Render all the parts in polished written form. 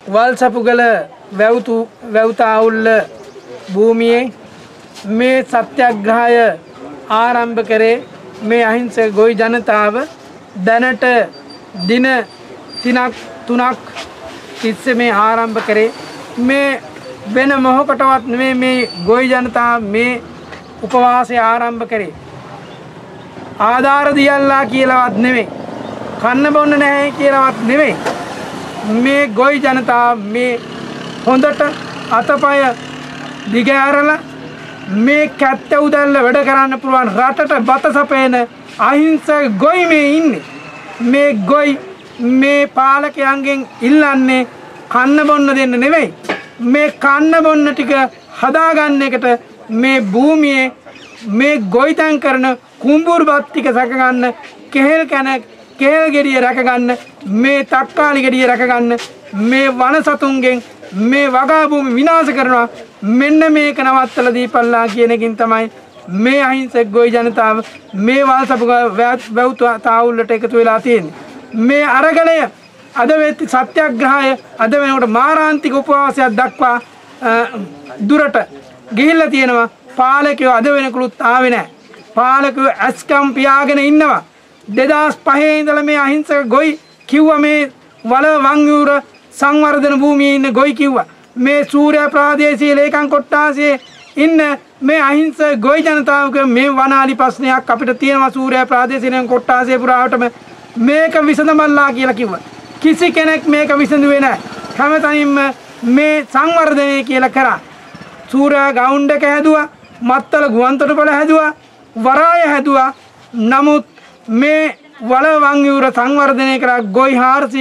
වල්සපුගල වැවුතාවුල්ල භූමියේ මේ සත්‍යග්‍රහය ආරම්භ කරේ මේ අහිංසක ගොවි ජනතාව දැනට දින 3ක් තිස්සේ මේ ආරම්භ කරේ මේ වෙන මොහොකටවත් නෙමෙයි මේ ගොවි ජනතාව මේ උපවාසය ආරම්භ කරේ ආධාර දියල්ලා කියලාවත් නෙමෙයි කන්න බොන්න නැහැ කියලාවත් නෙමෙයි මේ ගොවි ජනතාව මේ හොඳට අතපය දිගෑරලා මේ කැත්ත උදැල්ල වැඩ කරන්න පුළුවන් රටට බත සපයන අහිංසක ගොවි මේ ඉන්නේ මේ ගොවි මේ පාලකයන්ගෙන් ඉල්ලන්නේ කන්න බොන්න දෙන්න නෙවෙයි මේ කන්න බොන්න ටික හදාගන්න එකට මේ භූමියේ මේ ගොවිතැන් කරන කුඹුරුපත් ටික සැකගන්න කෙහෙල් ගෙඩිය රැකගන්න මේ තක්කාලි ගෙඩිය රැකගන්න මේ වන සතුන්ගෙන් මේ වගා භූමි විනාශ කරනවා මෙන්න මේක නවත්තලා දීපල්ලා කියන එකකින් තමයි මේ අහිංසක ගොවි ජනතාව මේ වල්සපුග වැවුතාවුල්ලට එකතු වෙලා තියෙන්නේ මේ අරගලය අද වෙත් සත්‍යග්‍රහය අද වෙනකොට මාරාන්තික උපවාසයක් දක්වා දුරට ගිහිල්ලා තියෙනවා පාලකයෝ අද වෙනකලුත් ආවේ නැහැ පාලකයෝ ඇස්කම් පියාගෙන ඉන්නවා 2005 ඉඳලා මේ අහිංසක ගොවි කිව්වා මේ වල වංගුර සංවර්ධන භූමියේ ඉන්න ගොවි කිව්වා මේ සූර්යා ප්‍රාදේශීය ලේකම් කොට්ටාසයේ ඉන්න මේ අහිංසක ගොවි ජනතාවක මේ වනාලි ප්‍රශ්නයක් අපිට තියෙනවා සූර්යා ප්‍රාදේශීය ලේකම් කොට්ටාසයේ පුරාවටම මේක විසඳමල්ලා කියලා කිව්වා කිසි කෙනෙක් මේක විසඳුවේ නැහැ හැමතැනින්ම මේ සංවර්ධනය කියලා කරා සූර්යා ගවුන්ඩ් එක හැදුවා මත්තල ගුවන්තොටුපළ හැදුවා වරාය හැදුවා නමුත් මේ වල වංගුර සංවර්ධනය කරා ගොවි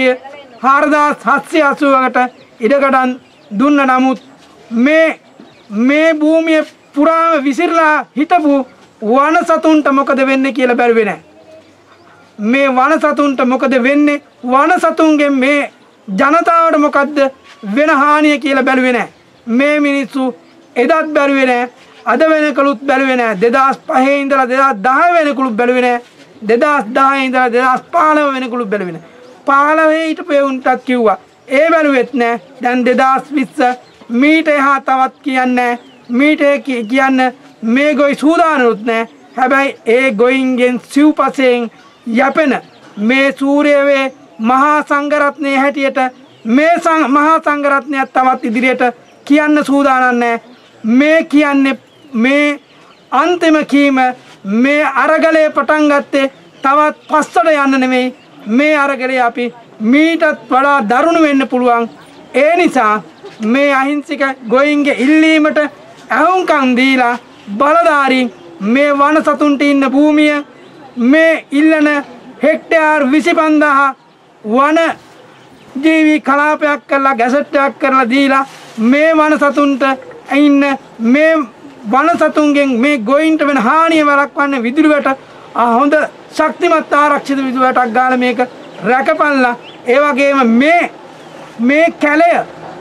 4780කට ඉඩකඩම් දුන්න නමුත් මේ භූමිය පුරාම විසිරලා හිටපු වන සතුන්ට මොකද වෙන්නේ කියලා බැලුවේ නැහැ මේ වන සතුන්ට මොකද වෙන්නේ වන සතුන්ගෙන් මේ ජනතාවට මොකද්ද වෙන හානිය කියලා බැලුවේ නැහැ මේ මිනිස්සු එදත් බැලුවේ නැහැ අද වෙනකලුත් බැලුවේ නැහැ 2005 ඉඳලා 2010 වෙනකලුත් බැලුවේ නැහැ 2010 ඉඳලා 2015 වෙනකලුත් බැලුවේ නැහැ 15 හිටපු උන්ටත් කිව්වා ඒ බැලුවෙත් නැහැ දැන් 2020 මීට එහා තවත් කියන්නේ මීට කියන්න මේ ගොවි සූදානම්ුත් නැහැ හැබැයි ඒ ගොයින්ගෙන් සිව්පසෙන් යැපෙන මේ සූර්යවේ මහා සංඝරත්නයේ හැටියට මේ මහා සංඝරත්නයත් තවත් ඉදිරියට කියන්න සූදානම් නැහැ මේ කියන්නේ මේ අන්තිම කීම මේ අරගලේ පටන් ගත්තේ තවත් පස්සට යන්න නෙමෙයි මේ අරගලේ අපි මීටත් වඩා දරුණු වෙන්න පුළුවන් ඒ නිසා මේ අහිංසක ගොයින්ගේ ඉල්ලීමට ඇහුම්කන් දීලා බලධාරීන් මේ වන සතුන්ට ඉන්න භූමිය මේ ඉල්ලන හෙක්ටයාර් 25000 වන ජීවි කලාපයක් කරලා ගැසට්ටයක් කරලා දීලා මේ වන සතුන්ට ඉන්න මේ වන සතුන්ගෙන් මේ ගොයින්ට වෙන හානිය වළක්වන්න විදුලිවට හොඳ ශක්තිමත් ආරක්ෂිත විදුලිවටක් ගාලා මේක රැකපල්ලා ඒ වගේම මේ කැලය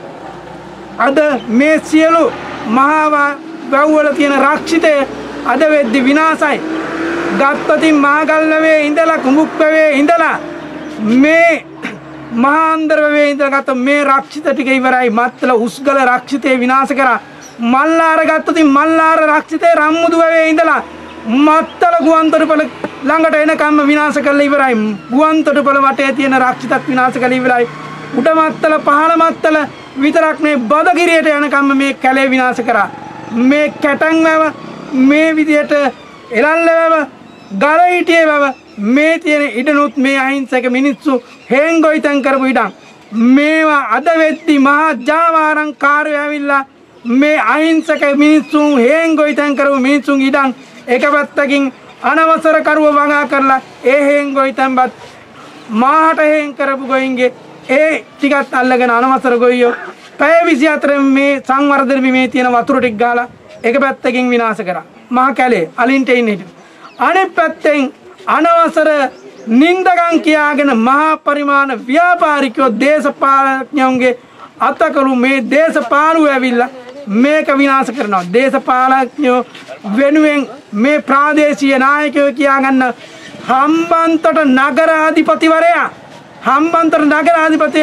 අද මේ සියලු මහා වැව්වල තියෙන රක්ෂිතය අද වෙද්දි විනාශයි ගත්තතින් මාගල්ලවේ ඉඳලා කුඹුක්කවේ ඉඳලා මේ මහාන්දර වේ ඉඳලා ගත්ත මේ රක්ෂිත ටික ඉවරයි මත්තල උස්ගල රක්ෂිතේ විනාශ කරා මල්ලාර ගත්තතින් මල්ලාර රක්ෂිතේ රම්මුදුවේ ඉඳලා මත්තල ගුවන්තොටුපළ ළඟට එනකම්ම විනාශ කරලා ඉවරයි ගුවන්තොටුපළ වටේ තියෙන රක්ෂිතත් විනාශ කරලා ඉවරයි උඩ මත්තල පහළ මත්තල විතරක් මේ බදගිරියට යනකම්ම මේ කැලේ විනාශ කරා මේ කැටන් වැව මේ විදියට එළල්ල වැව ගල හිටියේ වැව මේ තියෙන ඉඩනුත් මේ අහිංසක මිනිස්සු හේන් ගොවිතැන් කරපු ඉඩම් මේවා අද වෙද්දි මහා ජාවාරම්කාරයෝ ඇවිල්ලා මේ අහිංසක මිනිස්සුන් හේන් ගොවිතැන් කරපු මිනිස්සුන් ඉඩම් එක පැත්තකින් අනවසර කරුව වගා කරලා ඒ හේන් ගොවිතැන්පත් මාහට හේන් කරපු ගොයින්ගේ ඒ ටිකත් අල්ලගෙන අනවසර ගොයියෝ පැය 24 මේ සංවර්ධන බිමේ තියෙන වතුර ටික ගාලා එක පැත්තකින් විනාශ කරා මහා කැලේ අලින්ට ඉන්න හිටිය අනෙක් පැත්තෙන් අනවසර නින්දගම් කියාගෙන මහා පරිමාණ ව්‍යාපාරිකයෝ දේශපාලඥයන්ගේ අතකරු මේ දේශපාලුව ඇවිල්ලා මේක විනාශ කරනවා දේශපාලඥයෝ වෙනුවෙන් මේ ප්‍රාදේශීය නායකයෝ කියාගන්න හම්බන්තොට නගරාධිපතිවරයා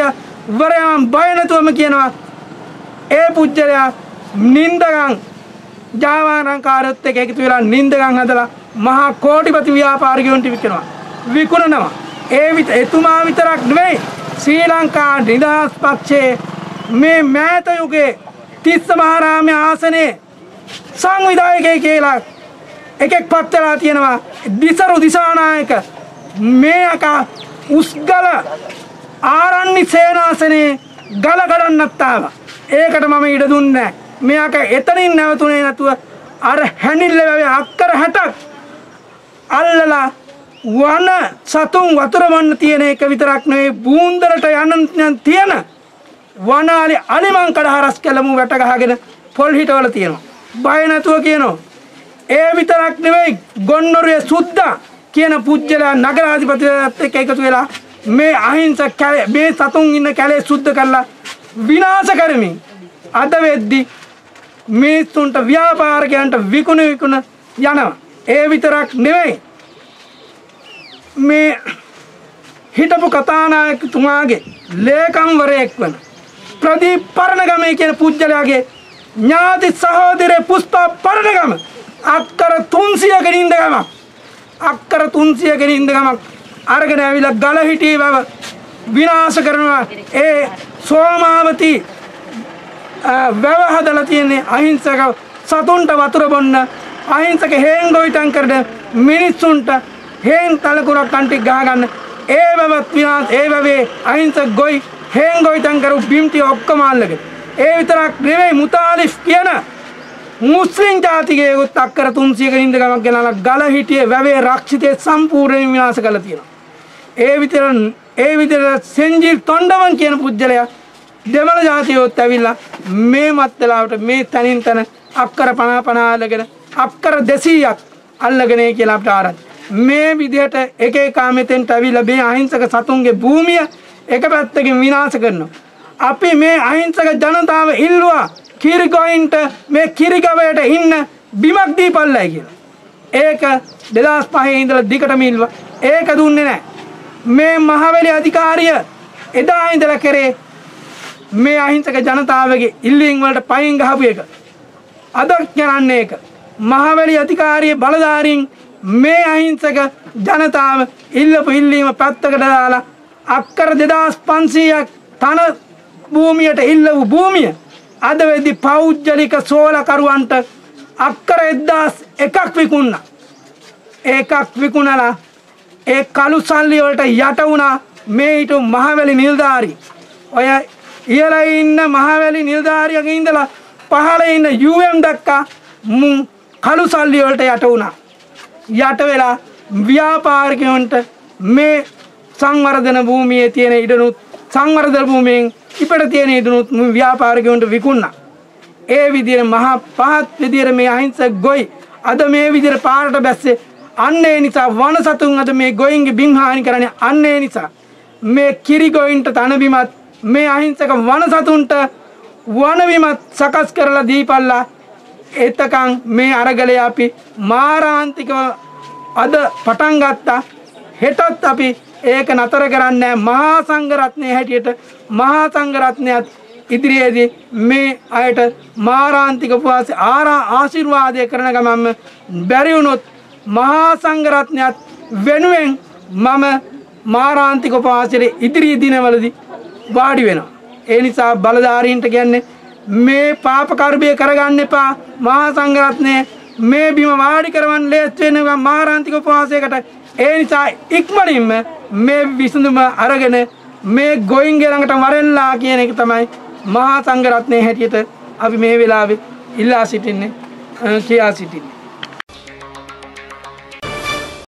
වරයන් බය නැතුවම කියනවා ඒ පුජ්‍යලයා නින්දගම් ජාවාරංකාරයත් එක්ක එකතු වෙලා නින්දගම් හදලා මහා කෝටිපති ව්‍යාපාරිකයන්ට විකිනවා විකුණනවා. එතුමා විතරක් නෙවෙයි ශ්‍රී ලංකා නිදහස් පක්ෂයේ මේ මෑත යුගයේ තිස්ස මහරාමයේ ආසනයේ සංවිධායකයෙක් කියලා එකෙක් පත් වෙලා තියෙනවා. දිසරු දිසානායක මේ අකා උස්ගල ආරණ්‍ය සේනාසනේ ගල ගඩන්නත් ආවා. ඒකට මම ඉඩ දුන්නේ නැහැ. මෙයාක එතනින් නැවතුනේ නැතුව අර හැනිල්ල වැවේ අක්කර 60ක් අල්ලලා වන සතුන් වතුර වන්න තියෙන එක විතරක් නෙවෙයි බූන්දරට යන්න තියෙන වනාලි අලිමං කඩ හරස් කළමු වැට ගහගෙන පොල් හිටවල තියෙනවා. බය නැතුව කියනවා. ඒ විතරක් නෙවෙයි ගොන්නොරුවේ සුද්දා කියන පුජ්‍යලා නගරාධිපතිවත් එක්ක එකතු වෙලා මේ අහිංසක මේ සතුන් ඉන්න කැලේ සුද්ධ කරලා විනාශ කරමින් අද වෙද්දි මිනිස්සුන්ට ව්‍යාපාරිකයන්ට විකුණ යනවා. ඒ විතරක් නෙවෙයි මේ හිටපු කතානායකතුමාගේ ලේකම්වරයෙක් වන ප්‍රදීප් පරණගමේ කියන පුජ්‍යලයාගේ ඥාති සහෝදරේ පුෂ්පා පරණගම අක්කර 300ක නින්දගමක් අක්කර 300ක නින්දගමක් අරගෙන ඇවිල්ලා ගල හිටියේ බව විනාශ කරනවා. ඒ සෝමාවති වැව හදලා තියෙන්නේ අහිංසක සතුන්ට වතුර බොන්න අහිංසක හේන් ගොවිතැන් කරන මිනිස්සුන්ට හේන් තලකුරක් කන්ටි ගහගන්න ඒ වැවත් විනාශ ඒ වැවේ අහිංසක ගොයි හේන් ගොවිතැන් කරු බිම්ටි ඔක්කොම අල්ලගෙන ඒ විතරක් නෙවෙයි මුතාලිෆ් කියන මුස්ලිම් ජාතිකයෙකුත් අක්කර 300ක නින්දගමක් ගෙනලා ගල හිටියේ වැවේ රක්ෂිතේ සම්පූර්ණයෙන් විනාශ කරලා තියෙනවා. ඒ විතර සෙන්ජිල් තොණ්ඩමන් කියන පුජ්‍යලයා දෙමළ ජාතියොත් ඇවිල්ලා මේ මත්තලාවට මේ තනින් තන අක්කර 50 අල්ලගෙන අක්කර 200ක් අල්ලගෙන කියලා අපිට ආරංචි. මේ විදිහට එක එක මෙතෙන්ට ඇවිල්ලා මේ අහිංසක සතුන්ගේ භූමිය එක පැත්තකින් විනාශ කරනවා. අපි මේ අහිංසක ජනතාව ඉල්ලුවා කිරිගොයින්ට මේ කිරිගවයට ඉන්න බිමක් දීපල්ලයි කියලා. ඒක 2005 ඉඳලා දිගටම ඉල්ලුවා. ඒක දුන්නේ නැහැ. මේ මහවැලි අධිකාරිය එදා ඉඳලා කරේ මේ අහිංසක ජනතාවගේ ඉල්ලීම් වලට පයින් ගහපු එක. අද කරන්නේ ඒක. මහවැලි අධිකාරියේ බලධාරීන් මේ අහිංසක ජනතාව ඉල්ලපු ඉල්ලීම පැත්තකට දාලා අක්කර 2500ක් තන භූමියට ඉල්ලපු භූමිය අද වෙද්දි පෞද්ගලික සෝලකරුවන්ට අක්කර 1001ක් විකුණා. ඒකක් විකුණලා ඒ කළු සල්ලි වලට යට වුණා මේ ඊට මහවැලි නිලධාරී. ඔය ඉහළ ඉන්න මහවැලි නිලධාරියගේ ඉඳලා පහළ ඉන්න UM දක්වා මුන් කළු සල්ලි වලට යට වුණා. යට වෙලා ව්‍යාපාරිකයන්ට මේ සංවර්ධන භූමියේ තියෙන ඉඩනුත් සංවර්ධන භූමියෙන් ඉපට තියෙන ඉඩනුත් ව්‍යාපාරිකයන්ට විකුණා. ඒ විදිහේ මහා පහත් විදිහේ මේ අහිංසක ගොයි අද මේ විදිහේ පාරට බැස්සේ අන්න ඒ නිසා වන සතුන් අද මේ ගොයින්ගේ බින් හානි කරන්නේ අන්න ඒ නිසා මේ කිරි ගොයින්ට තන බිමත් මේ අහිංසක වන සතුන්ට වන බිමත් සකස් කරලා දීපල්ලා. එතකන් මේ අරගලේ අපි මාරාන්තිකව අද පටන් ගත්තා. හෙටත් අපි ඒක නතර කරන්නේ මහා සංඝ රත්නයේ හැටියට මහා සංඝ රත්නයත් ඉදිරියේදී මේ අයට මාරාන්තික උපවාසයේ ආශිර්වාදය කරන ගමන්ම බැරි වුණොත් මහා සංඝ රත්නයත් වෙනුවෙන් මම මාරාන්තික උපවාසයේ ඉදිරි දිනවලදී වාඩි වෙනවා. ඒ නිසා බලධාරීන්ට කියන්නේ මේ පාප කර්මය කරගන්න එපා. මහා සංඝ රත්නයේ මේ බිම වාඩි කරවන්න ලේත් වෙනවා මාරාන්තික උපවාසයකට. ඒ නිසා ඉක්මනින්ම මේ විසඳුම අරගෙන මේ ගොයින්ගේ ළඟට වරෙන්ලා කියන එක තමයි මහා සංඝ රත්නයේ හැටියට අපි මේ වෙලාවේ ඉල්ලා සිටින්නේ කියා සිටින්නේ.